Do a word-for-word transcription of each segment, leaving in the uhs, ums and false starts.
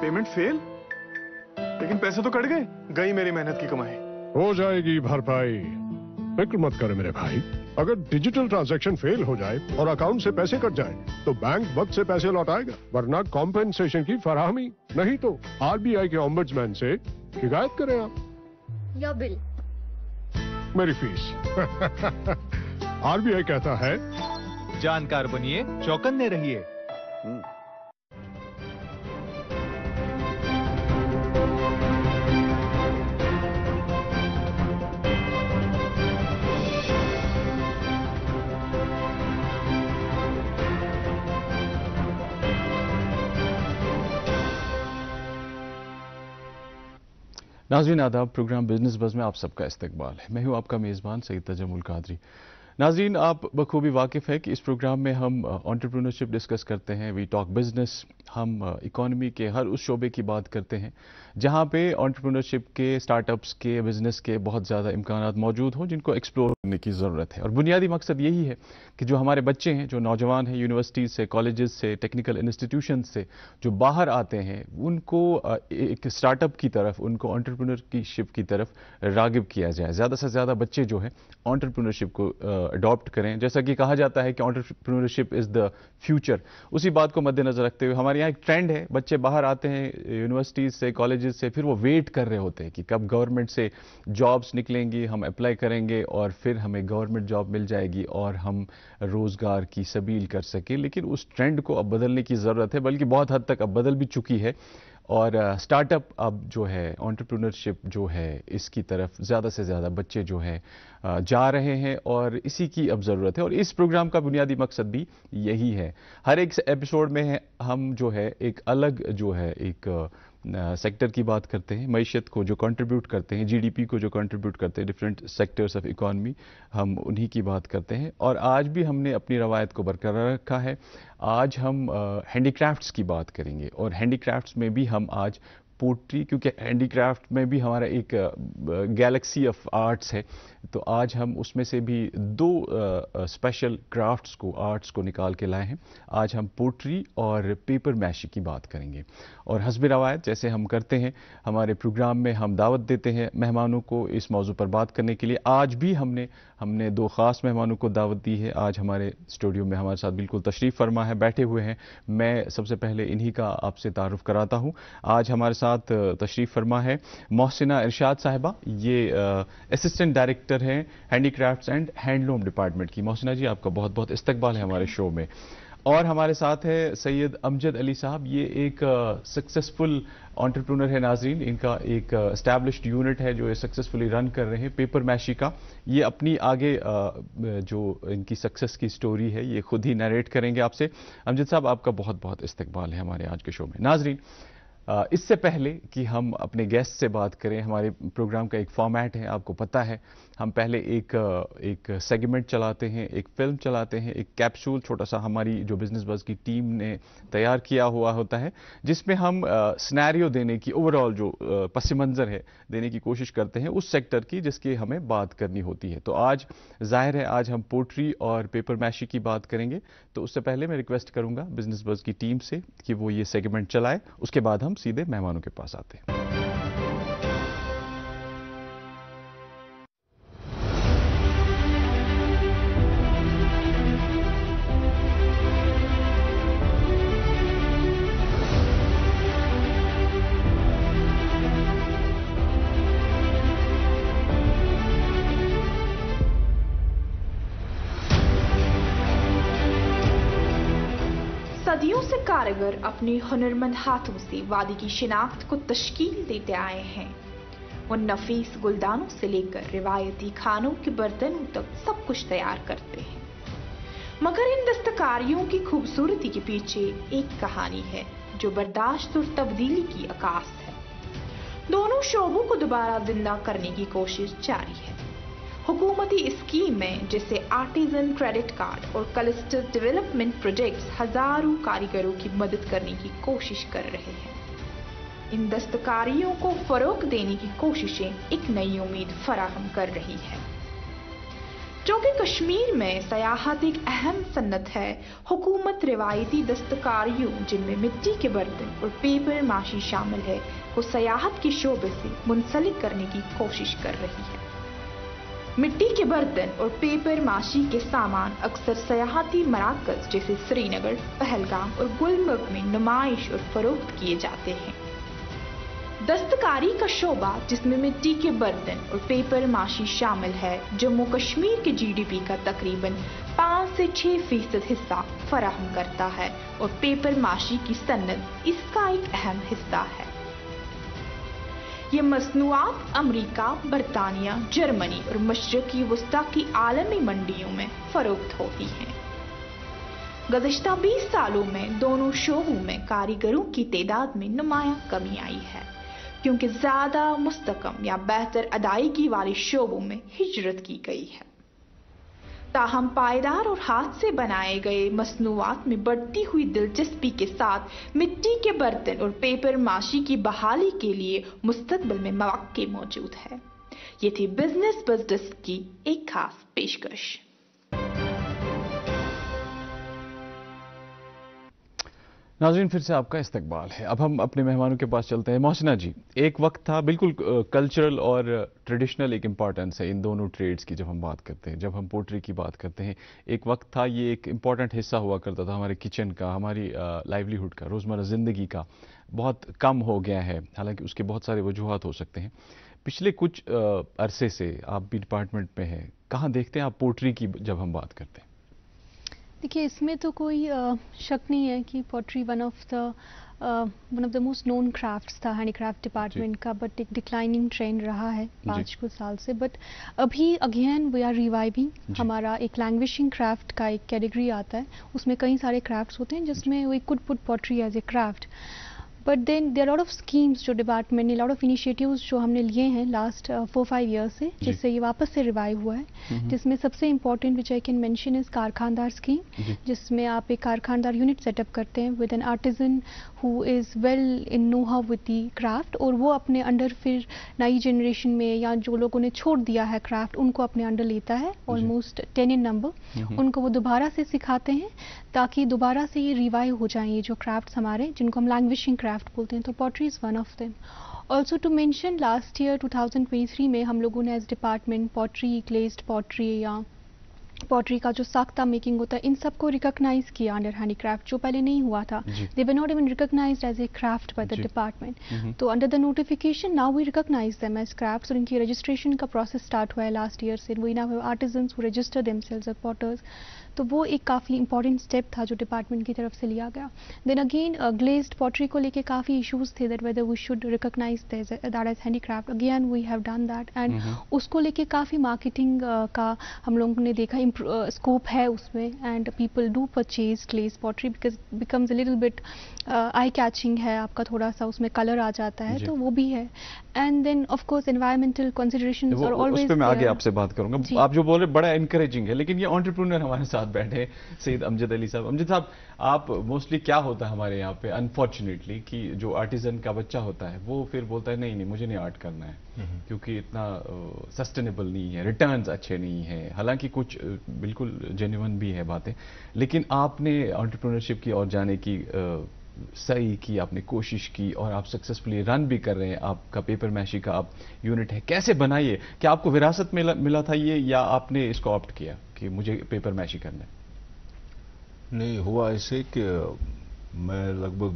Payment fail? लेकिन पैसे तो कट गए, गई मेरी मेहनत की कमाई। हो जाएगी भरपाई, फिक्र मत कर मेरे भाई। अगर डिजिटल ट्रांजैक्शन फेल हो जाए और अकाउंट से पैसे कट जाए तो बैंक वक्त से पैसे लौटाएगा, वरना कॉम्पेंसेशन की फराहमी। नहीं तो आरबीआई के ओम्बड्समैन से शिकायत करें आप। या बिल, मेरी फीस। आरबीआई कहता है, जानकार बनिए, चौकन्ने रहिए। नाज़रीन आदाब, प्रोग्राम बिजनेस बज़ में आप सबका इस्तकबाल है। मैं हूं आपका मेज़बान सईद तजम्मुल कादरी। नाज़रीन, आप बखूबी वाकिफ़ है कि इस प्रोग्राम में हम एंटरप्रेन्योरशिप डिस्कस करते हैं, वी टॉक बिजनेस। हम इकॉनमी के हर उस शोबे की बात करते हैं जहां पे एंटरप्रेन्योरशिप के, स्टार्टअप्स के, बिजनेस के बहुत ज़्यादा इम्कानात मौजूद हों जिनको एक्सप्लोर करने की ज़रूरत है। और बुनियादी मकसद यही है कि जो हमारे बच्चे हैं, जो नौजवान हैं, यूनिवर्सिटीज़ से, कॉलेजेस से, टेक्निकल इंस्टीट्यूशन से जो बाहर आते हैं, उनको एक स्टार्टअप की तरफ, उनको एंटरप्रेन्योरशिप की तरफ रागिब किया जाए। ज़्यादा से ज़्यादा बच्चे जो है एंटरप्रेन्योरशिप को अडॉप्ट करें। जैसा कि कहा जाता है कि एंटरप्रेन्योरशिप इज़ द फ्यूचर, उसी बात को मद्देनजर रखते हुए हमारे यहाँ एक ट्रेंड है, बच्चे बाहर आते हैं यूनिवर्सिटीज़ से, कॉलेजेस से, फिर वो वेट कर रहे होते हैं कि कब गवर्नमेंट से जॉब्स निकलेंगी, हम अप्लाई करेंगे और फिर हमें गवर्नमेंट जॉब मिल जाएगी और हम रोज़गार की सबील कर सकें। लेकिन उस ट्रेंड को अब बदलने की ज़रूरत है, बल्कि बहुत हद तक अब बदल भी चुकी है। और स्टार्टअप अब जो है, एंटरप्रेन्योरशिप जो है, इसकी तरफ ज़्यादा से ज़्यादा बच्चे जो है जा रहे हैं और इसी की अब ज़रूरत है। और इस प्रोग्राम का बुनियादी मकसद भी यही है। हर एक एपिसोड में हम जो है एक अलग जो है एक सेक्टर की बात करते हैं, मईशत को जो कंट्रीब्यूट करते हैं, जीडीपी को जो कंट्रीब्यूट करते हैं, डिफरेंट सेक्टर्स ऑफ इकॉनमी, हम उन्हीं की बात करते हैं। और आज भी हमने अपनी रवायत को बरकरार रखा है। आज हम हैंडीक्राफ्ट्स की बात करेंगे और हैंडीक्राफ्ट्स में भी हम आज पोट्री, क्योंकि हैंडीक्राफ्ट में भी हमारा एक गैलेक्सी ऑफ आर्ट्स है, तो आज हम उसमें से भी दो स्पेशल क्राफ्ट्स को, आर्ट्स को निकाल के लाए हैं। आज हम पोट्री और पेपर मैशी की बात करेंगे। और हस्ब रवायत जैसे हम करते हैं, हमारे प्रोग्राम में हम दावत देते हैं मेहमानों को इस मौजू पर बात करने के लिए। आज भी हमने हमने दो ख़ास मेहमानों को दावत दी है। आज हमारे स्टूडियो में हमारे साथ बिल्कुल तशरीफ़ फरमा है, बैठे हुए हैं। मैं सबसे पहले इन्हीं का आपसे तारुफ़ कराता हूँ। आज हमारे साथ तशरीफ़ फरमा है मोहसिना इरशाद साहिबा, ये असिस्टेंट डायरेक्टर हैं हैंडीक्राफ्ट्स एंड हैंडलूम डिपार्टमेंट की। मोहसिना जी, आपका बहुत बहुत इस्तकबाल है हमारे शो में। और हमारे साथ है सैयद अमजद अली साहब, ये एक सक्सेसफुल एंटरप्रेन्योर है। नाजरीन, इनका एक एस्टैब्लिश्ड यूनिट है जो ये सक्सेसफुली रन कर रहे हैं, पेपर मैशी का। ये अपनी आगे uh, जो इनकी सक्सेस की स्टोरी है ये खुद ही नरेट करेंगे आपसे। अमजद साहब, आपका बहुत बहुत इस्तकबाल है हमारे आज के शो में। नाजरीन, Uh, इससे पहले कि हम अपने गेस्ट से बात करें, हमारे प्रोग्राम का एक फॉर्मेट है, आपको पता है। हम पहले एक एक सेगमेंट चलाते हैं, एक फिल्म चलाते हैं, एक कैप्सूल छोटा सा हमारी जो बिजनेस बज़ की टीम ने तैयार किया हुआ होता है, जिसमें हम सिनेरियो देने की, ओवरऑल जो पस मंज़र है देने की कोशिश करते हैं उस सेक्टर की जिसकी हमें बात करनी होती है। तो आज ज़ाहिर है आज हम पोट्री और पेपर मैशी की बात करेंगे। तो उससे पहले मैं रिक्वेस्ट करूँगा बिजनेस बज़ की टीम से कि वो ये सेगमेंट चलाए, उसके बाद हम सीधे मेहमानों के पास आते हैं। सदियों से कारीगर अपने हुनरमंद हाथों से वादी की शिनाख्त को तश्कील देते आए हैं। वो नफीस गुलदानों से लेकर रिवायती खानों के बर्तनों तक सब कुछ तैयार करते हैं। मगर इन दस्तकारियों की खूबसूरती के पीछे एक कहानी है जो बर्दाश्त और तब्दीली की अकास है। दोनों शोबों को दोबारा जिंदा करने की कोशिश जारी है। हुकूमती स्कीम में जैसे आर्टिजन क्रेडिट कार्ड और क्लस्टर डेवलपमेंट प्रोजेक्ट्स हजारों कारीगरों की मदद करने की कोशिश कर रहे हैं। इन दस्तकारियों को फरोग देने की कोशिशें एक नई उम्मीद फराहम कर रही है। चूँकि कश्मीर में सयाहत एक अहम सन्नत है, हुकूमत रिवायती दस्तकारियों जिनमें मिट्टी के बर्तन और पेपर माशी शामिल है को सयाहत के शोबे से मुंसलिक करने की कोशिश कर रही है। मिट्टी के बर्तन और पेपर माशी के सामान अक्सर सयाहती मराकज जैसे श्रीनगर, पहलगाम और गुलमर्ग में नुमाइश और फरोख्त किए जाते हैं। दस्तकारी का शोबा जिसमें मिट्टी के बर्तन और पेपर माशी शामिल है, जम्मू कश्मीर के जीडीपी का तकरीबन पाँच से छह फीसद हिस्सा फराहम करता है और पेपर माशी की सन्नत इसका एक अहम हिस्सा है। ये मसनूआत अमरीका, बरतानिया, जर्मनी और मशरकी वस्ता की आलमी मंडियों में फरोख्त होती हैं। गुज़िश्ता बीस सालों में दोनों शोबों में कारीगरों की तादाद में नुमायां कमी आई है, क्योंकि ज़्यादा मुस्तकम या बेहतर अदायगी वाले शोबों में हिजरत की गई है। ताहम पायदार और हाथ से बनाए गए मसनूआत में बढ़ती हुई दिलचस्पी के साथ मिट्टी के बर्तन और पेपर माशी की बहाली के लिए मुस्तकबिल में मौके मौजूद है। ये थी बिजनेस बज़ डेस्क की एक खास पेशकश। नाज़रीन, फिर से आपका इस्तकबाल है। अब हम अपने मेहमानों के पास चलते हैं। मोहसिना जी, एक वक्त था, बिल्कुल कल्चरल और ट्रेडिशनल एक इम्पॉर्टेंस है इन दोनों ट्रेड्स की जब हम बात करते हैं। जब हम पोट्री की बात करते हैं, एक वक्त था ये एक इम्पॉर्टेंट हिस्सा हुआ करता था हमारे किचन का, हमारी लाइवलीहुड का, रोज़मर्रा ज़िंदगी का। बहुत कम हो गया है, हालांकि उसके बहुत सारे वजूहात हो सकते हैं। पिछले कुछ अरसे से आप भी डिपार्टमेंट में हैं, कहाँ देखते हैं आप पोट्री की जब हम बात करते हैं? देखिए, इसमें तो कोई शक नहीं है कि pottery one of the one of the most known crafts था हैंडीक्राफ्ट डिपार्टमेंट का, बट एक डिक्लाइनिंग ट्रेंड रहा है पाँच कुछ साल से। बट अभी अगेन वी आर रिवाइविंग। हमारा एक लैंग्वेजिंग क्राफ्ट का एक कैटेगरी आता है, उसमें कई सारे क्राफ्ट्स होते हैं जिसमें we could put pottery as a craft. But then there are lot of schemes जो डिपार्टमेंट ने, लॉट ऑफ इनिशिएटिव्स जो हमने लिए हैं लास्ट फोर फाइव ईयर्स से, जिससे ये वापस से रिवाइव हुआ है। जिसमें सबसे important which I can mention is Karkhandar scheme, जिसमें आप एक कारखानदार यूनिट सेटअप करते हैं with an artisan who is well in know how with the craft, और वो अपने अंडर फिर नई जनरेशन में या जो लोगों ने छोड़ दिया है क्राफ्ट उनको अपने अंडर लेता है, ऑलमोस्ट टेन इन नंबर। उनको वो दोबारा से सिखाते हैं ताकि दोबारा से ये रिवाइव हो जाएं, ये जो क्राफ्ट्स हमारे जिनको हम लैंग्वेजिंग क्राफ्ट बोलते हैं। तो pottery is one of them. Also to mention, last year two thousand twenty three में हम लोगों ने as department pottery, glazed pottery या पॉटरी का जो साख्ता मेकिंग होता है, इन सबको रिकॉग्नाइज किया अंडर हैंडीक्राफ्ट, जो पहले नहीं हुआ था। They were not even recognized as a craft by the department. तो under the notification now we recognize them as crafts, और इनकी रजिस्ट्रेशन का प्रोसेस स्टार्ट हुआ है लास्ट ईयर से। We now have artisans who register themselves as potters. तो वो एक काफ़ी इंपॉर्टेंट स्टेप था जो डिपार्टमेंट की तरफ से लिया गया। देन अगेन ग्लेज्ड पॉटरी को लेके काफ़ी इश्यूज थे that whether we should recognize that as handicraft. Again we have done that, and उसको लेके काफ़ी मार्केटिंग का हम लोगों ने देखा स्कोप है उसमें, and people do purchase glazed pottery because becomes a little bit eye catching है, आपका थोड़ा सा उसमें कलर आ जाता है, तो वो भी है। And then of course environmental considerations are always. उस पे मैं आगे आपसे बात करूंगा। आप जो बोल रहे बड़ा एनकरेजिंग है, लेकिन ये एंटरप्रेन्योर हमारे साथ बैठे सईद अमजद अली साहब। अमजद साहब, आप मोस्टली क्या होता है हमारे यहाँ पे अनफॉर्चुनेटली कि जो आर्टिजन का बच्चा होता है वो फिर बोलता है नहीं नहीं मुझे नहीं आर्ट करना है, क्योंकि इतना सस्टेनेबल uh, नहीं है, रिटर्न्स अच्छे नहीं है। हालांकि कुछ uh, बिल्कुल जेन्युइन भी है बातें, लेकिन आपने एंटरप्रेन्योरशिप की ओर जाने की uh, सही की, आपने कोशिश की और आप सक्सेसफुली रन भी कर रहे हैं। आपका पेपर मैशी का आप यूनिट है, कैसे बनाइए? क्या आपको विरासत में मिला था ये, या आपने इसको ऑप्ट किया कि मुझे पेपर मैशी करना है? नहीं, हुआ ऐसे कि मैं लगभग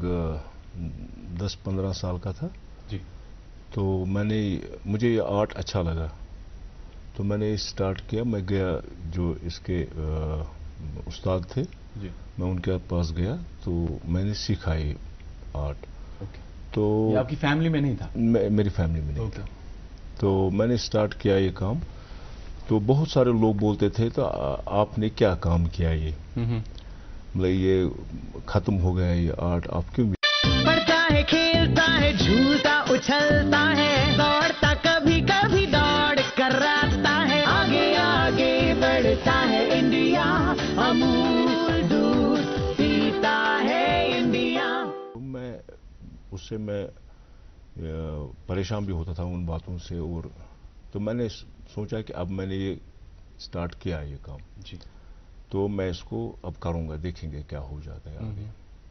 दस पंद्रह साल का था जी, तो मैंने मुझे ये आर्ट अच्छा लगा तो मैंने स्टार्ट किया। मैं गया, जो इसके आ, उस्ताद थे जी, मैं उनके पास गया तो मैंने सीखा ये आर्ट। ओके। तो ये आपकी फैमिली में नहीं था? मे, मेरी फैमिली में नहीं ओके। था। तो मैंने स्टार्ट किया ये काम, तो बहुत सारे लोग बोलते थे तो आ, आपने क्या काम किया, ये मतलब ये खत्म हो गया ये आर्ट, आप क्यों? पढ़ता है, खेलता है, झूलता उछलता है, दौड़ता कभी कभी दौड़ कर रास्ता है, आगे आगे बढ़ता है इंडिया, अमूल दूध पीता है इंडिया। मैं उससे मैं परेशान भी होता था उन बातों से, और तो मैंने सोचा कि अब मैंने ये स्टार्ट किया ये काम जी, तो मैं इसको अब करूँगा, देखेंगे क्या हो जाता है आगे।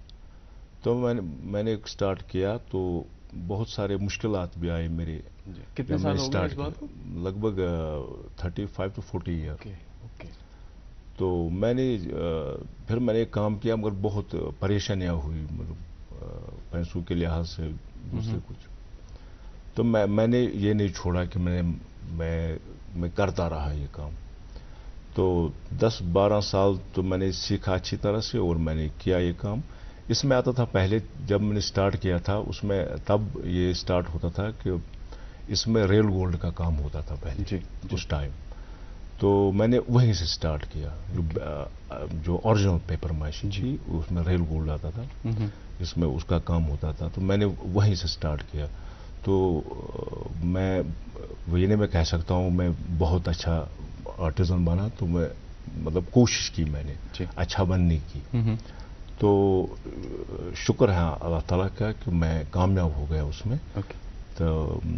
तो मैंने मैंने स्टार्ट किया तो बहुत सारे मुश्किलात भी आए मेरे। कितने साल हो गए इस बात को? लगभग thirty five to forty year. Okay okay. तो मैंने फिर मैंने काम किया मगर बहुत परेशानियां हुई, मतलब पैसों के लिहाज से दूसरे कुछ। तो मैं मैंने ये नहीं छोड़ा कि मैंने मैं मैं करता रहा ये काम। तो दस बारह साल तो मैंने सीखा अच्छी तरह से और मैंने किया ये काम। इसमें आता था पहले जब मैंने स्टार्ट किया था उसमें, तब ये स्टार्ट होता था कि इसमें रेल गोल्ड का काम होता था पहले जी, जी। उस टाइम। तो मैंने वहीं से स्टार्ट किया, जो जो ओरिजिनल पेपर माशी थी उसमें रेल गोल्ड आता था, इसमें उसका काम होता था। तो मैंने वहीं से स्टार्ट किया। तो मैं ये नहीं मैं कह सकता हूँ मैं बहुत अच्छा आर्टिजन बना, तो मैं मतलब कोशिश की मैंने अच्छा बनने की। तो शुक्र है अल्लाह ताला का कि मैं कामयाब हो गया उसमें। okay. तो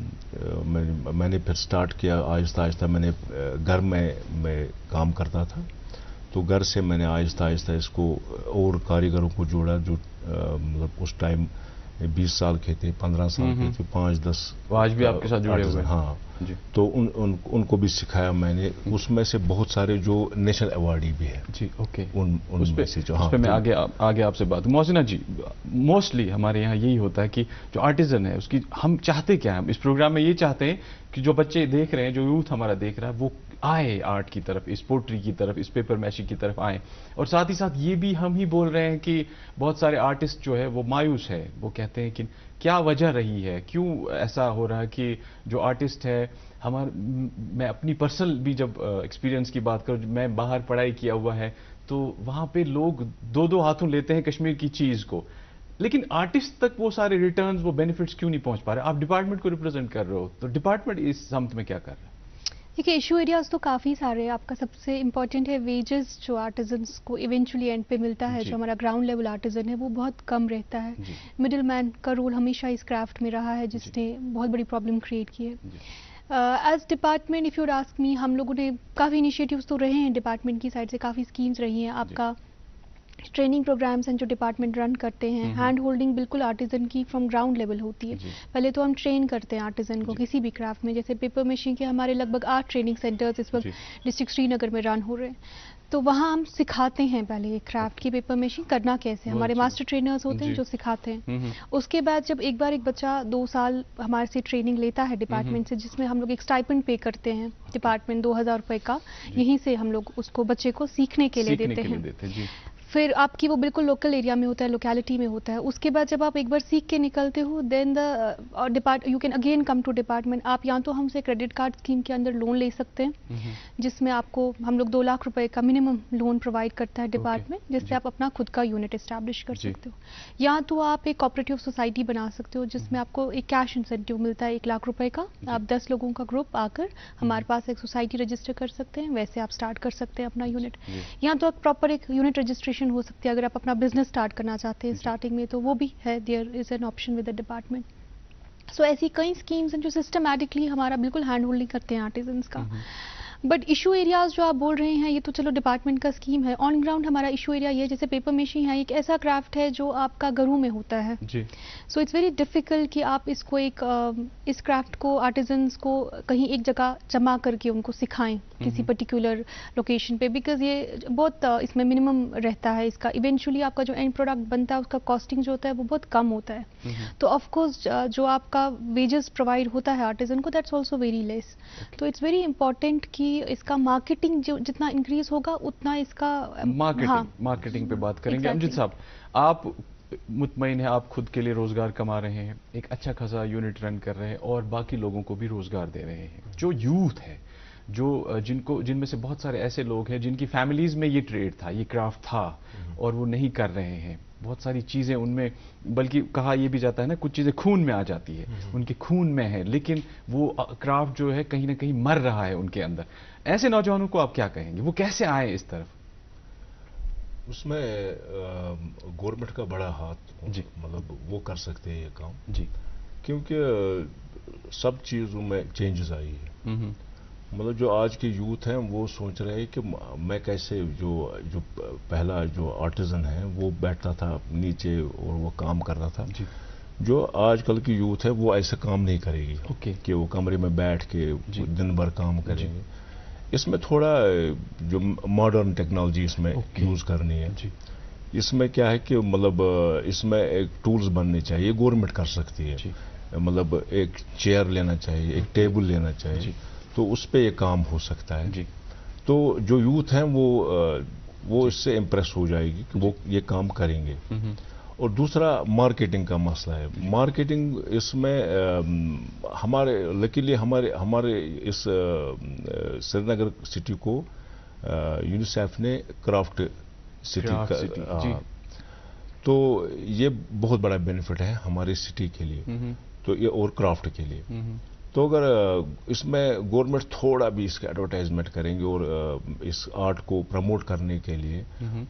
मैं, मैंने फिर स्टार्ट किया आहिस्ता आहिस्ता। मैंने घर में मैं काम करता था, तो घर से मैंने आहिस्ता आहिस्ता इसको और कारीगरों को जोड़ा जो मतलब उस टाइम बीस साल के थे, पंद्रह साल के थे, पाँच दस आज भी आपके साथ जुड़े हुए हैं। हाँ जी। तो उन, उन उनको भी सिखाया मैंने। उसमें से बहुत सारे जो नेशनल अवार्डी भी है जी। ओके। उन उन में से जो हाँ, उस पे मैं आगे आगे आपसे बात। मोहसिना जी, मोस्टली हमारे यहाँ यही होता है कि जो आर्टिजन है उसकी हम चाहते क्या है, हम इस प्रोग्राम में ये चाहते हैं कि जो बच्चे देख रहे हैं, जो यूथ हमारा देख रहा है, वो आए आर्ट की तरफ, इस पोट्री की तरफ, इस पेपर मैशी की तरफ आए। और साथ ही साथ ये भी हम ही बोल रहे हैं कि बहुत सारे आर्टिस्ट जो है वो मायूस है। वो कहते हैं कि क्या वजह रही है, क्यों ऐसा हो रहा है कि जो आर्टिस्ट है हमार मैं अपनी पर्सनल भी जब एक्सपीरियंस की बात करूं, मैं बाहर पढ़ाई किया हुआ है, तो वहां पे लोग दो दो हाथों लेते हैं कश्मीर की चीज को, लेकिन आर्टिस्ट तक वो सारे रिटर्न्स, वो बेनिफिट्स क्यों नहीं पहुंच पा रहे? आप डिपार्टमेंट को रिप्रेजेंट कर रहे हो, तो डिपार्टमेंट इस सम्त में क्या कर रहा है? देखिए, इशू एरियाज तो काफ़ी सारे हैं। आपका सबसे इम्पॉर्टेंट है वेजेस, जो आर्टिजन्स को इवेंचुअली एंड पे मिलता है, जो हमारा ग्राउंड लेवल आर्टिजन है वो बहुत कम रहता है। मिडिल मैन का रोल हमेशा इस क्राफ्ट में रहा है, जिसने बहुत बड़ी प्रॉब्लम क्रिएट की है। As department if you ask me, हम लोगों ने काफ़ी इनिशिएटिव्स तो रहे हैं डिपार्टमेंट की साइड से, काफ़ी स्कीम्स रही हैं। आपका ट्रेनिंग प्रोग्राम्स हैं जो डिपार्टमेंट रन करते हैं। हैंड होल्डिंग बिल्कुल आर्टिजन की फ्रॉम ग्राउंड लेवल होती है। पहले तो हम ट्रेन करते हैं आर्टिजन को किसी भी क्राफ्ट में। जैसे पेपर मशीन के हमारे लगभग आठ ट्रेनिंग सेंटर्स इस वक्त डिस्ट्रिक्ट श्रीनगर में रन हो रहे हैं। तो वहाँ हम सिखाते हैं पहले ये क्राफ्ट की पेपर मशीन करना कैसे, हमारे मास्टर ट्रेनर्स होते हैं जो सिखाते हैं। उसके बाद जब एक बार एक बच्चा दो साल हमारे से ट्रेनिंग लेता है डिपार्टमेंट से, जिसमें हम लोग एक स्टाइपेंड पे करते हैं डिपार्टमेंट दो हजार रुपए का, यहीं से हम लोग उसको बच्चे को सीखने के लिए देते हैं। फिर आपकी वो बिल्कुल लोकल एरिया में होता है, लोकेलिटी में होता है। उसके बाद जब आप एक बार सीख के निकलते हो, then the depart you can again come to department. आप या तो हमसे क्रेडिट कार्ड स्कीम के अंदर लोन ले सकते हैं, जिसमें आपको हम लोग दो लाख रुपए का मिनिमम लोन प्रोवाइड करता है डिपार्टमेंट, जिससे आप अपना खुद का यूनिट एस्टैब्लिश कर सकते हो। या तो आप एक कोऑपरेटिव सोसाइटी बना सकते हो, जिसमें आपको एक कैश इंसेंटिव मिलता है एक लाख रुपए का। आप दस लोगों का ग्रुप आकर हमारे पास एक सोसाइटी रजिस्टर कर सकते हैं, वैसे आप स्टार्ट कर सकते हैं अपना यूनिट। या तो आप प्रॉपर एक यूनिट रजिस्ट्रेशन हो सकती है अगर आप अपना बिजनेस स्टार्ट करना चाहते हैं स्टार्टिंग में, तो वो भी है, there is an option with the department. So ऐसी कई स्कीम्स हैं जो सिस्टमैटिकली हमारा बिल्कुल हैंड होल्डिंग करते हैं आर्टिजन्स का। बट इशू एरियाज जो आप बोल रहे हैं, ये तो चलो डिपार्टमेंट का स्कीम है। ऑन ग्राउंड हमारा इशू एरिया ये, जैसे पेपर मेशी है, एक ऐसा क्राफ्ट है जो आपका घरों में होता है। सो इट्स वेरी डिफिकल्ट कि आप इसको एक uh, इस क्राफ्ट को आर्टिजन्स को कहीं एक जगह जमा करके उनको सिखाएं किसी पर्टिकुलर लोकेशन पे, बिकॉज ये बहुत uh, इसमें मिनिमम रहता है इसका। इवेंचुअली आपका जो एंड प्रोडक्ट बनता है उसका कॉस्टिंग जो होता है वो बहुत कम होता है। तो ऑफकोर्स uh, जो आपका वेजेस प्रोवाइड होता है आर्टिजन को, दैट्स ऑल्सो वेरी लेस। तो इट्स वेरी इंपॉर्टेंट कि इसका मार्केटिंग जो जितना इंक्रीज होगा उतना इसका मार्केटिंग हाँ, मार्केटिंग पे बात करेंगे। अमजद साहब, आप मुतमईन है, आप खुद के लिए रोजगार कमा रहे हैं, एक अच्छा खासा यूनिट रन कर रहे हैं और बाकी लोगों को भी रोजगार दे रहे हैं। जो यूथ है, जो जिनको जिनमें से बहुत सारे ऐसे लोग हैं जिनकी फैमिलीज में ये ट्रेड था, ये क्राफ्ट था और वो नहीं कर रहे हैं, बहुत सारी चीज़ें उनमें, बल्कि कहा यह भी जाता है ना, कुछ चीज़ें खून में आ जाती है, उनके खून में है, लेकिन वो क्राफ्ट जो है कहीं ना कहीं मर रहा है उनके अंदर। ऐसे नौजवानों को आप क्या कहेंगे, वो कैसे आए इस तरफ? उसमें गवर्नमेंट का बड़ा हाथ जी, मतलब वो कर सकते हैं ये काम जी, क्योंकि सब चीज़ों में चेंजेस आई है। مطلب جو آج کے یوتھ ہیں وہ سوچ رہے ہیں کہ میں کیسے جو جو پہلا جو آرٹیزن ہے وہ بیٹھتا تھا نیچے اور وہ کام کر رہا تھا. جی. جو آج کل کی یوتھ ہے وہ ایسا کام نہیں کرے گی اوکے. کہ وہ کمرے میں بیٹھ کے جی. دن بھر کام کریں جی. گے. اس میں تھوڑا جو ماڈرن ٹیکنالوجی اس میں اوکے. یوز کرنی ہے. جی. اس میں کیا ہے کہ مطلب اس میں ایک ٹولز بننے چاہیے, گورنمنٹ کر سکتی ہے. جی. مطلب ایک چیئر لینا چاہیے, ایک ٹیبل لینا چاہیے. جی. تو اس پہ یہ کام ہو سکتا ہے. جی. تو جو یوتھ ہیں وہ وہ اس سے امپریس ہو جائے گی کہ وہ یہ کام کریں گے. اور دوسرا مارکیٹنگ کا مسئلہ ہے. مارکیٹنگ اس میں ہمارے لکیلی ہمارے ہمارے اس سری نگر سٹی کو یونیسیف نے کرافٹ سٹی کا, تو یہ بہت بڑا بینیفٹ ہے ہماری سٹی کے لیے تو یہ اور کرافٹ کے لیے. تو اگر اس میں گورنمنٹ تھوڑا بھی اس کے ایڈورٹائزمنٹ کریں گے اور اس آرٹ کو پروموٹ کرنے کے لیے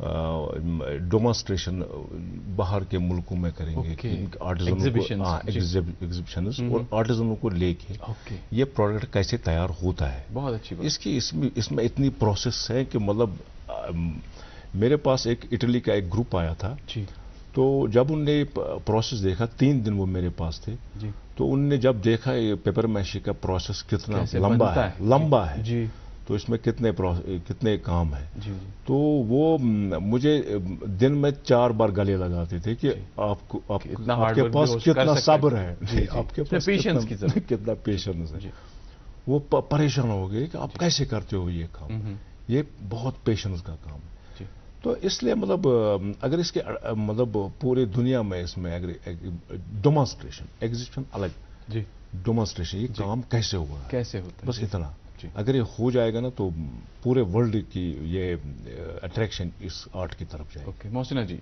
ڈیمانسٹریشن باہر کے ملکوں میں کریں گے, ایگزیبیشنز اور آرٹیزنوں کو لے کے یہ پروڈکٹ کیسے تیار ہوتا ہے. بہت اچھی بات. اس کی اس میں اس میں اتنی پروسیس ہے کہ مطلب میرے پاس ایک اٹلی کا ایک گروپ آیا تھا. جی. تو جب ان نے پروسیس دیکھا, تین دن وہ میرے پاس تھے. جی. تو ان نے جب دیکھا یہ پیپر میشی کا پروسیس کتنا لمبا ہے لمبا ہے جی. تو اس میں کتنے کتنے کام ہے. جی. تو وہ مجھے دن میں چار بار گلے لگاتے تھے کہ آپ کو آپ کے پاس کتنا صبر ہے, آپ کے پاس کتنا پیشنس ہے. وہ پریشان ہو گئے کہ آپ کیسے کرتے ہو یہ کام, یہ بہت پیشنس کا کام ہے. تو اس لیے مطلب اگر اس کے مطلب پورے دنیا میں اس میں ڈیمانسٹریشن ایگزیبیشن الگ. جی. ڈیمانسٹریشن یہ کام کیسے ہوا کیسے ہوتا ہے بس اتنا. اگر یہ ہو جائے گا نا تو پورے ورلڈ کی یہ اٹریکشن اس آرٹ کی طرف جائے. اوکے محسنہ جی,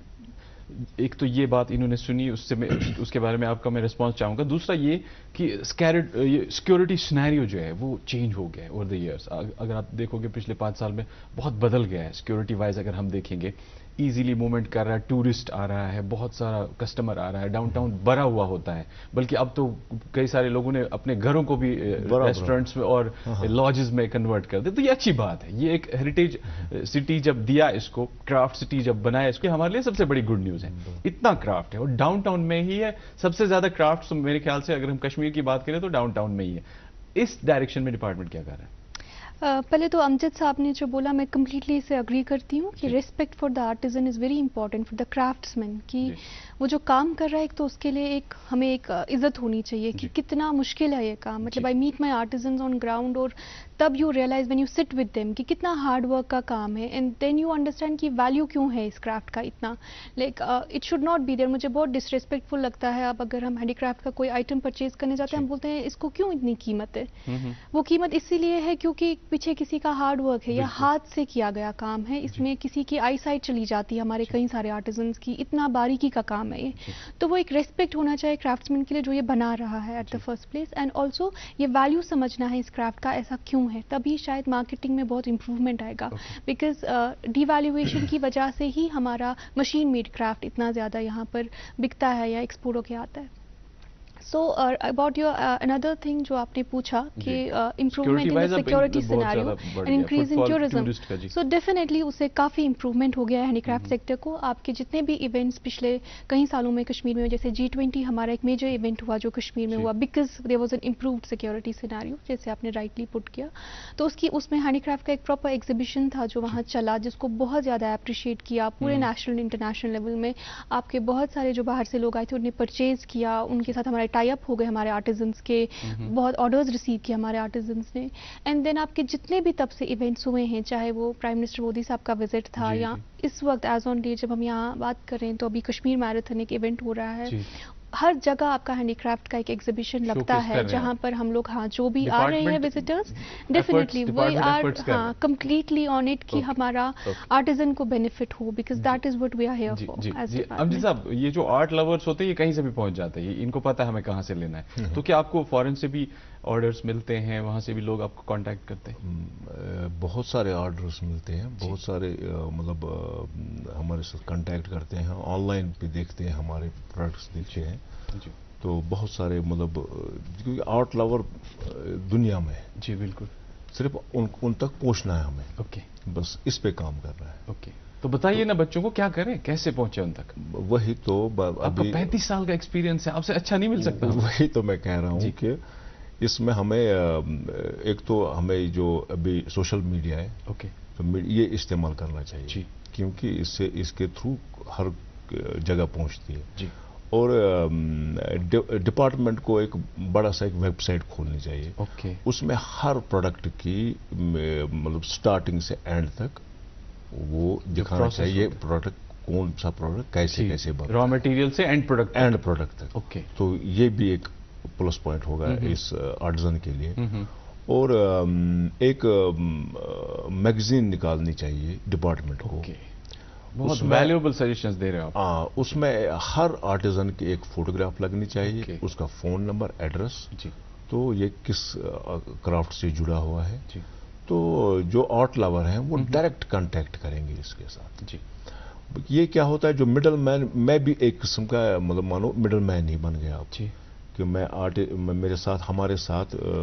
ایک تو یہ بات انہوں نے سنی, اس سے میں اس کے بارے میں آپ کا میں ریسپانس چاہوں گا. دوسرا یہ کہ سیکیورٹی سینیریو جو ہے وہ چینج ہو گیا ہے اوور دی ایئرس. اگر آپ دیکھو گے پچھلے پانچ سال میں بہت بدل گیا ہے سیکیورٹی وائز. اگر ہم دیکھیں گے ایزیلی موومنٹ کر رہا ہے, ٹورسٹ آ رہا ہے, بہت سارا کسٹمر آ رہا ہے, ڈاؤن ٹاؤن بھرا ہوا ہوتا ہے. بلکہ اب تو کئی سارے لوگوں نے اپنے گھروں کو بھی ریسٹورینٹس میں اور لاجز میں کنورٹ کر دیا. تو یہ اچھی بات ہے. یہ ایک ہیریٹیج سٹی جب دیا اس کو, کرافٹ سٹی جب بنایا اس کو, ہمارے لیے سب سے بڑی گڈ نیوز ہے. اتنا کرافٹ ہے اور ڈاؤن ٹاؤن میں ہی ہے. سب سے زیادہ کرافٹ میرے خیال سے اگر ہم کشمیر کی بات کریں تو ڈاؤن ٹاؤن میں ہی ہے. اس ڈائریکشن میں ڈپارٹمنٹ کیا کر رہا ہے؟ پہلے تو امجد صاحب نے جو بولا میں کمپلیٹلی اسے اگری کرتی ہوں کہ respect for the artisan is very important for the craftsmen. کہ وہ جو کام کر رہا ہے ایک تو اس کے لیے ایک ہمیں ایک عزت ہونی چاہیے کہ کتنا مشکل ہے یہ کام. مطلب آئی میٹ مائی آرٹیزنز آن گراؤنڈ اور تب you realize when you sit with them کہ کتنا ہارڈ ورک کا کام ہے. اینڈ دین یو انڈرسٹینڈ کہ ویلیو کیوں ہے اس کرافٹ کا اتنا. Like it should not be there. مجھے بہت ڈسریسپیکٹفل لگتا ہے اب اگر ہم ہینڈی کرافٹ کا کوئی آئٹم پرچیز کرنے جاتے ہیں ہم بولتے ہیں اس کو کیوں اتنی قیمت ہے. وہ قیمت اسی لیے ہے کیونکہ پیچھے کسی کا ہارڈ ورک ہے یا ہاتھ سے کیا گیا کام ہے. اس میں کسی کی آئی سائٹ چلی جاتی ہے ہمارے کئی سارے آرٹیزنس کی. اتنا باریکی کا کام ہے یہ. تو وہ ایک ریسپیکٹ ہونا چاہیے کرافٹس مین کے لیے جو یہ بنا رہا ہے at the first place. And also یہ ویلیو سمجھنا ہے اس کرافٹ کا ایسا کیوں ہے. تبھی شاید مارکیٹنگ میں بہت امپروومنٹ آئے گا. بیکاز ڈی ویلیویشن کی وجہ سے ہی ہمارا مشین میڈ کرافٹ اتنا زیادہ یہاں پر بکتا ہے یا ایکسپورٹ ہو کے آتا ہے. So about your other thing جو آپ نے پوچھا کہ improvement in security scenario and increase in tourism. So definitely اس سے کافی امپروومنٹ ہو گیا ہے ہینڈی کرافٹ سیکٹر کو. آپ کے جتنے بھی ایونٹس پچھلے کئی سالوں میں کشمیر میں, جیسے جی ٹوینٹی ہمارا ایک میجر ایونٹ ہوا جو کشمیر میں ہوا because there was an improved security scenario, جیسے آپ نے رائٹلی پٹ کیا. تو اس کی اس میں ہینڈی کرافٹ کا ایک پراپر ایگزیبیشن تھا جو وہاں چلا, جس کو بہت زیادہ اپریشیٹ کیا پورے نیشنل انٹرنیشنل لیول میں. آپ کے بہت سارے جو باہر سے لوگ آئے تھے انہوں نے پرچیز کیا, ان کے ساتھ ہمارے ٹائی اپ ہو گئے ہمارے آرٹیزنس کے, بہت آرڈرز ریسیو کیے ہمارے آرٹیزنس نے. اینڈ دین آپ کے جتنے بھی تب سے ایونٹس ہوئے ہیں, چاہے وہ پرائم منسٹر مودی صاحب کا وزٹ تھا یا اس وقت ایز آن ڈے جب ہم یہاں بات کریں تو ابھی کشمیر میراتھن ایک ایونٹ ہو رہا ہے. ہر جگہ آپ کا ہینڈی کرافٹ کا ایک ایگزیبیشن لگتا ہے جہاں پر ہم لوگ ہاں جو بھی آ رہے ہیں وزٹرز ڈیفینیٹلی وی آر ہاں کمپلیٹلی آن اٹ کہ ہمارا آرٹیزن کو بینیفٹ ہو, because that is what we are here for. Amjad sahab, یہ جو آرٹ لورس ہوتے ہیں یہ کہیں سے بھی پہنچ جاتے ہیں, ان کو پتہ ہے ہمیں کہاں سے لینا ہے. تو کیا آپ کو فورن سے بھی آرڈرز ملتے ہیں, وہاں سے بھی لوگ آپ کو کانٹیکٹ کرتے ہیں؟ بہت سارے آرڈرز ملتے ہیں, بہت سارے مطلب ہمارے ساتھ کانٹیکٹ کرتے ہیں, آن لائن پہ دیکھتے ہیں, ہمارے پروڈکٹس دیکھتے ہیں. تو بہت سارے مطلب کیونکہ آرٹ لور دنیا میں ہے. جی بالکل. सिर्फ उन उन तक पहुंचना है हमें, ओके बस इस पे काम कर रहा है। ओके, तो बताइए ना बच्चों को क्या करें, कैसे पहुंचे उन तक? वही तो ब- आपका अभी पैंतीस साल का एक्सपीरियंस है, आपसे अच्छा नहीं मिल सकता। वही तो मैं कह रहा हूँ जी। कि इसमें हमें अ, एक तो हमें जो अभी सोशल मीडिया है ओके तो मी- ये इस्तेमाल करना चाहिए जी। क्योंकि इससे इसके थ्रू हर जगह पहुंचती है। जी और अम, डि- डिपार्टमेंट को एक बड़ा सा एक वेबसाइट खोलनी चाहिए, ओके उसमें हर प्रोडक्ट की म- मतलब स्टार्टिंग से एंड तक वो दिखाना process चाहिए, होता है। प्रोडक्ट कौन सा प्रोडक्ट कैसे कैसे बनता रॉ मटेरियल से एंड प्रोडक्ट। एंड प्रोडक्ट तक। ओके तो ये भी एक प्लस पॉइंट होगा इस आर्टिजन के लिए। हम्म और अम, एक मैगजीन निकालनी चाहिए डिपार्टमेंट को। ओके, बहुत उसमें- वैल्यूएबल सजेशंस दे रहे हो आप। आ, उसमें हर आर्टिजन की एक फोटोग्राफ लगनी चाहिए, Okay. उसका फोन नंबर, एड्रेस, जी तो ये किस क्राफ्ट से जुड़ा हुआ है। जी तो जो आर्ट लवर हैं वो डायरेक्ट कांटेक्ट करेंगे इसके साथ। जी ये क्या होता है, जो मिडल मैन, मैं भी एक किस्म का मतलब मानो मिडल मैन ही बन गया अब, जी कि मैं आर्ट मेरे साथ हमारे साथ अ,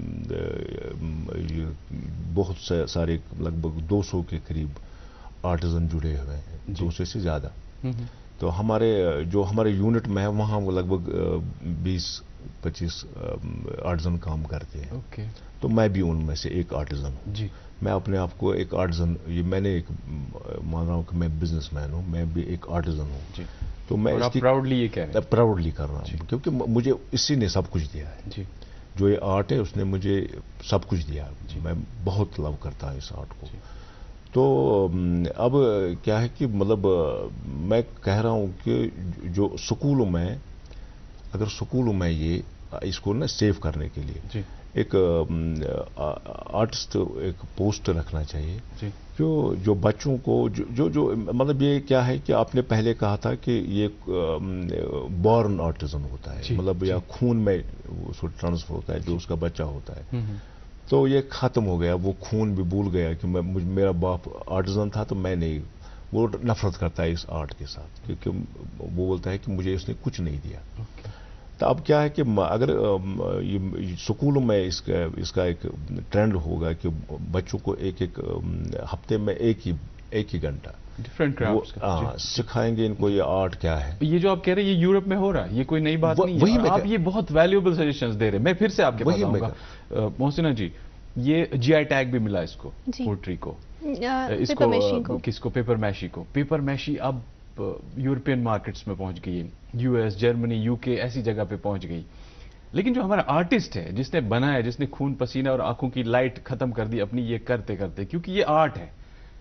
अ, ये बहुत से सारे लगभग दो सौ के करीब आर्टिजन जुड़े हुए हैं, दो सौ से ज़्यादा। हम्म तो हमारे जो हमारे यूनिट में है वहाँ वो लगभग बीस पच्चीस आर्टिजन काम करते हैं। ओके तो मैं भी उनमें से एक आर्टिजन हूँ। जी मैं अपने आप को एक आर्टिजन, ये मैंने एक मान रहा हूँ कि मैं बिजनेसमैन हूँ, मैं भी एक आर्टिजन हूँ। जी तो मैं और आप इसकी प्राउडली ये कह रहे हैं। प्राउडली कर रहा हूँ क्योंकि म- मुझे इसी ने सब कुछ दिया है। जी जो ये आर्ट है उसने मुझे सब कुछ दिया। मैं बहुत लव करता हूँ इस आर्ट को। तो अम, अब क्या है कि मतलब अ, मैं कह रहा हूँ कि जो स्कूलों में, अगर स्कूलों में ये इसको ना सेव करने के लिए जी एक आर्टिस्ट एक पोस्ट रखना चाहिए, जी जो जो बच्चों को जो जो, जो मतलब ये क्या है कि आपने पहले कहा था कि ये बॉर्न ऑटिज्म होता है, जी, मतलब या जी। खून में उसको ट्रांसफर होता है, जो उसका बच्चा होता है। हम्म तो ये खत्म हो गया, वो खून भी भूल गया कि मैं मुझ मेरा बाप आर्टिजन था तो मैं नहीं। वो नफरत करता है इस आर्ट के साथ क्योंकि वो बोलता है कि मुझे इसने कुछ नहीं दिया। ओके तो अब क्या है कि म- अगर अम, ये स्कूलों में इसका इसका एक ट्रेंड होगा कि बच्चों को एक एक अम, हफ्ते में एक ही एक ही घंटा डिफरेंट वो क्राफ्ट्स का। हाँ, सिखाएंगे इनको ये आर्ट क्या है। ये जो आप कह रहे हैं ये यूरोप में हो रहा है, ये कोई नई बात वो- नहीं वही है। और मैं आप कह- ये बहुत वैल्यूएबल सजेशंस दे रहे हैं। मैं फिर से आपके पास वही मैं आऊंगा। अ, मोहसिना जी, ये जीआई टैग भी मिला इसको, जी। पोट्री को, पेपर इसको मैशिंग को। अ, किसको, पेपर मैशी को। पेपर मैशी अब यूरोपियन मार्केट्स में पहुंच गई है, यूएस, जर्मनी, यूके ऐसी जगह पे पहुंच गई। लेकिन जो हमारा आर्टिस्ट है, जिसने बनाया, जिसने खून पसीना और आंखों की लाइट खत्म कर दी अपनी ये करते करते, क्योंकि ये आर्ट है,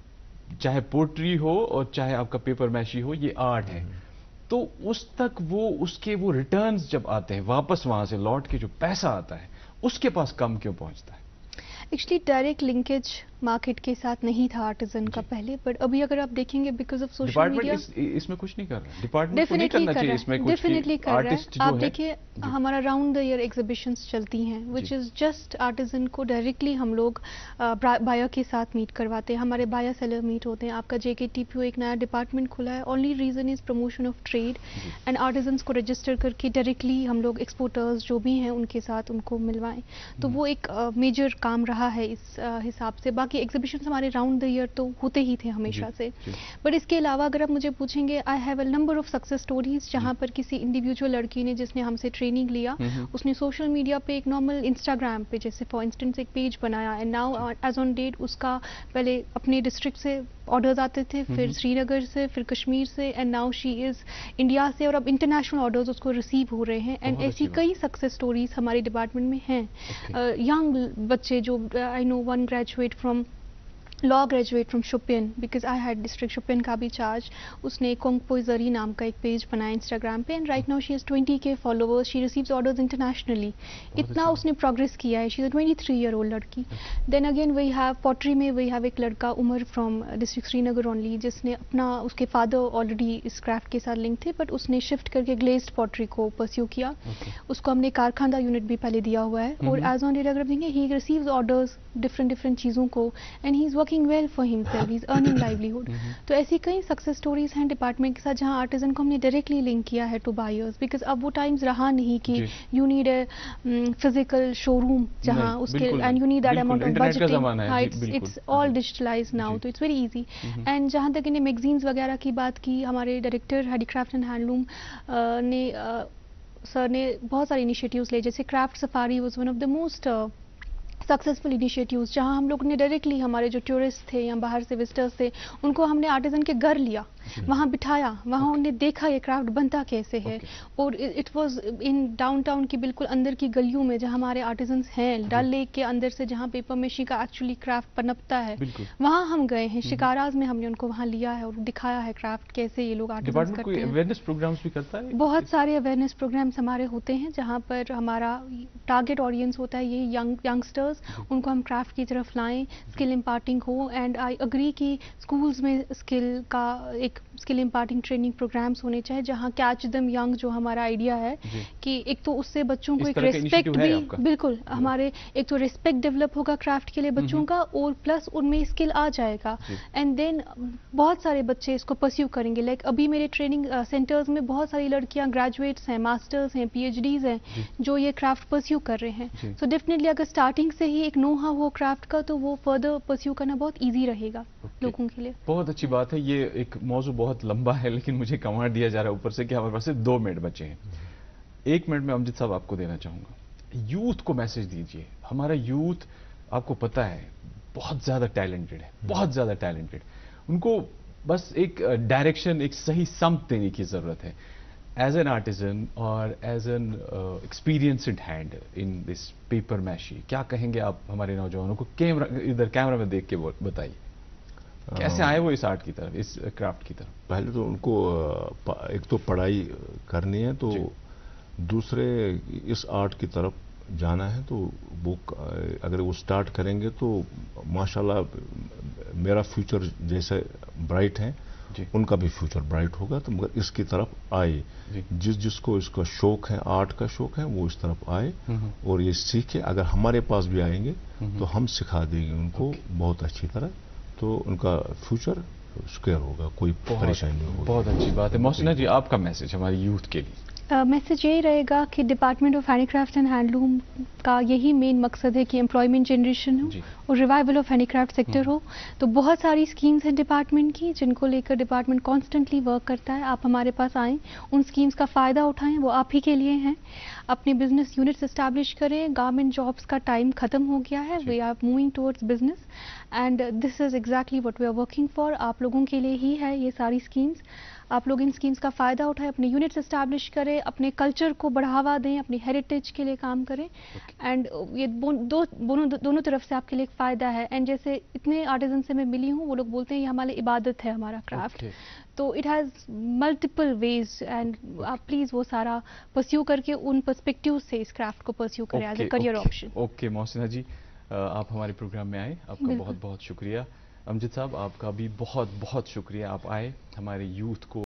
चाहे पोट्री हो और चाहे आपका पेपर मैशी हो, ये आर्ट है। तो उस तक वो उसके वो रिटर्न्स जब आते हैं वापस, वहां से लौट के जो पैसा आता है उसके पास कम क्यों पहुंचता है? एक्चुअली डायरेक्ट लिंकेज मार्केट के साथ नहीं था आर्टिजन का पहले, बट अभी अगर आप देखेंगे because of social department media इस, इसमें कुछ नहीं कर रहा है। डिपार्टमेंट को नहीं डेफिनेटली करना कर चाहिए रहा इसमें है, कुछ, डेफिनेटली कर रहा आर्टिस्ट है। जो आप है। देखिए हमारा राउंड द ईयर एग्जीबिशंस चलती हैं विच इज जस्ट आर्टिजन को डायरेक्टली हम लोग बायर के साथ मीट करवाते हैं, हमारे बायर सेलर मीट होते हैं। आपका जेके टीपीओ एक नया डिपार्टमेंट खुला है, only reason is promotion of trade and artisans को रजिस्टर करके डायरेक्टली हम लोग एक्सपोर्टर्स जो भी हैं उनके साथ उनको मिलवाएं। तो वो एक मेजर uh, काम रहा है इस uh, हिसाब से। बाकी एग्जीबिशंस हमारे राउंड द ईयर तो होते ही थे हमेशा जी, से, जी। बट इसके अलावा अगर आप मुझे पूछेंगे, I have a number of success stories जहां पर किसी इंडिविजुअल लड़की ने जिसने हमसे ट्रेनिंग लिया, उसने सोशल मीडिया पे एक नॉर्मल इंस्टाग्राम पे जैसे फॉर इंस्टेंस एक पेज बनाया and now as on date उसका पहले अपने डिस्ट्रिक्ट से ऑर्डर्स आते थे, फिर श्रीनगर से, फिर कश्मीर से, and now she is India से, और अब इंटरनेशनल ऑर्डर्स उसको रिसीव हो रहे हैं। एंड बहुत ऐसी अच्छी कई सक्सेस स्टोरीज हमारे डिपार्टमेंट में हैं। यंग बच्चे जो, I know one graduate from law graduate from Shopian, because I had district Shopian का भी चार्ज। उसने कोंगपोई जरी नाम का एक पेज बनाया इंस्टाग्राम पे and right now she has twenty K followers, she receives orders internationally. इतना उसने प्रोग्रेस किया है। She is a twenty three year old लड़की। Then again we have pottery में वी हैव एक लड़का Umar from district Srinagar only, जिसने अपना, उसके फादर ऑलरेडी इस क्राफ्ट के साथ लिंक थे, बट उसने शिफ्ट करके ग्लेज्ड पॉटरी को परस्यू किया। उसको हमने कारखाना यूनिट भी पहले दिया हुआ है, और एज ऑन डेट अगर आप देखेंगे he receives orders different different चीज़ों को, and he is working working well for himself, he is earning livelihood. तो ऐसी कई सक्सेस स्टोरीज हैं डिपार्टमेंट के साथ जहां आर्टिजन को हमने डायरेक्टली लिंक किया है टू बायर्स, बिकॉज अब वो टाइम्स रहा नहीं कि you need a physical showroom जहां उसके and you need that amount of budgeting, it's all digitalize now, तो इट्स वेरी इजी। एंड जहां तक इन्हें मैगजीन्स वगैरह की बात की, हमारे डायरेक्टर हैंडीक्राफ्ट एंड हैंडलूम ने सर ने बहुत सारे इनिशिएटिव्स लिए, जैसे craft safari was one of the most successful initiatives, जहां हम लोग ने डायरेक्टली हमारे जो टूरिस्ट थे या बाहर से विजिटर्स थे उनको हमने आर्टिजन के घर लिया, वहां बिठाया, वहां okay. उन्हें देखा ये क्राफ्ट बनता कैसे है। okay. और इट वाज इन डाउनटाउन की बिल्कुल अंदर की गलियों में जहां हमारे आर्टिजन्स हैं, डल लेक के अंदर से जहां पेपर मेशी का एक्चुअली क्राफ्ट पनपता है, वहां हम गए हैं। शिकाराज में हमने उनको वहां लिया है और दिखाया है क्राफ्ट कैसे ये लोग आर्टिजन्स करते हैं। अवेयरनेस प्रोग्राम्स भी करता है, बहुत सारे अवेयरनेस प्रोग्राम्स हमारे होते हैं जहां पर हमारा टारगेट ऑडियंस होता है ये यंग यंगस्टर्स, उनको हम क्राफ्ट की तरफ लाएं, स्किल इम्पार्टिंग हो। एंड आई अग्री कि स्कूल्स में स्किल का एक स्किल इम्पार्टिंग ट्रेनिंग प्रोग्राम्स होने चाहिए जहां कैच दम यंग जो हमारा आइडिया है कि एक तो उससे बच्चों को एक रिस्पेक्ट भी, बिल्कुल हमारे एक तो रिस्पेक्ट डेवलप होगा क्राफ्ट के लिए बच्चों का, और प्लस उनमें स्किल आ जाएगा। एंड देन बहुत सारे बच्चे इसको परस्यू करेंगे। लाइक अभी मेरे ट्रेनिंग सेंटर्स में बहुत सारी लड़कियां ग्रेजुएट्स हैं, मास्टर्स हैं, पीएचडीज हैं जो ये क्राफ्ट परस्यू कर रहे हैं। सो डेफिनेटली अगर स्टार्टिंग से ही एक नो हाउ हो क्राफ्ट का तो वो फर्दर परस्यू करना बहुत ईजी रहेगा okay. लोगों के लिए। बहुत अच्छी बात है। ये एक मौजू बहुत लंबा है लेकिन मुझे कमांड दिया जा रहा है ऊपर से कि हमारे पास से दो मिनट बचे हैं। एक मिनट में अमजद साहब आपको देना चाहूंगा, यूथ को मैसेज दीजिए। हमारा यूथ आपको पता है बहुत ज्यादा टैलेंटेड है, बहुत ज्यादा टैलेंटेड, उनको बस एक डायरेक्शन, एक सही समत देने की जरूरत है। एज एन आर्टिजन और as an experienced hand in this paper mache, क्या कहेंगे आप हमारे नौजवानों को? कैमरा, इधर कैमरा में देख के बताइए कैसे आए वो इस आर्ट की तरफ, इस क्राफ्ट की तरफ? पहले तो उनको एक तो पढ़ाई करनी है, तो दूसरे इस आर्ट की तरफ जाना है, तो वो अगर वो स्टार्ट करेंगे तो माशाल्लाह मेरा फ्यूचर जैसे ब्राइट है उनका भी फ्यूचर ब्राइट होगा। तो मगर इसकी तरफ आए, जिस जिसको इसका शौक है, आर्ट का शौक है, वो इस तरफ आए और ये सीखे। अगर हमारे पास भी आएंगे तो हम सिखा देंगे उनको बहुत अच्छी तरह, तो उनका फ्यूचर सिक्योर होगा, कोई परेशानी नहीं होगी। बहुत अच्छी बात है। मोहसिना जी, आपका मैसेज हमारे यूथ के लिए? मैसेज uh, यही रहेगा कि department of handicraft and handloom का यही मेन मकसद है कि एम्प्लॉयमेंट जनरेशन हो और रिवाइवल ऑफ हैंडीक्राफ्ट सेक्टर हो। तो बहुत सारी स्कीम्स हैं डिपार्टमेंट की जिनको लेकर डिपार्टमेंट कॉन्स्टेंटली वर्क करता है। आप हमारे पास आएँ, उन स्कीम्स का फ़ायदा उठाएं, वो आप ही के लिए हैं। अपने बिजनेस यूनिट्स इस्टेब्लिश करें। गवर्नमेंट जॉब्स का टाइम ख़त्म हो गया है, we are moving towards business and this is exactly what we are working for. आप लोगों के लिए ही है ये सारी स्कीम्स। आप लोग इन स्कीम्स का फ़ायदा उठाएं, अपने यूनिट्स इस्टेब्लिश करें, अपने कल्चर को बढ़ावा दें, अपनी हेरिटेज के लिए काम करें एंड okay. ये दो, दोनों दोनों तरफ से आपके लिए एक फ़ायदा है। एंड जैसे इतने आर्टिजन से मैं मिली हूँ, वो लोग बोलते हैं ये हमारी इबादत है, हमारा क्राफ्ट okay. तो it has multiple ways and आप प्लीज़ वो सारा परस्यू करके उन पर्सपेक्टिव से इस क्राफ्ट को परस्यू करें as a career option. Okay Mohsina ji, आप हमारे प्रोग्राम में आए, आपका बहुत बहुत शुक्रिया। अमजद साहब, आपका भी बहुत बहुत शुक्रिया, आप आए हमारे यूथ को